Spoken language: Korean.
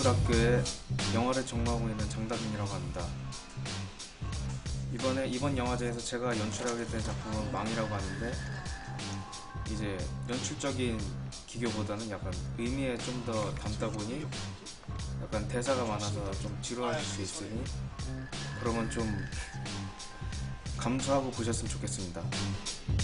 연출학교에 영화를 전공하고 있는 장다빈이라고 합니다. 이번 영화제에서 제가 연출하게 된 작품은 망이라고 하는데, 이제 연출적인 기교보다는 약간 의미에 좀 더 담다 보니 약간 대사가 많아서 좀 지루하실 수 있으니, 그러면 좀 감수하고 보셨으면 좋겠습니다.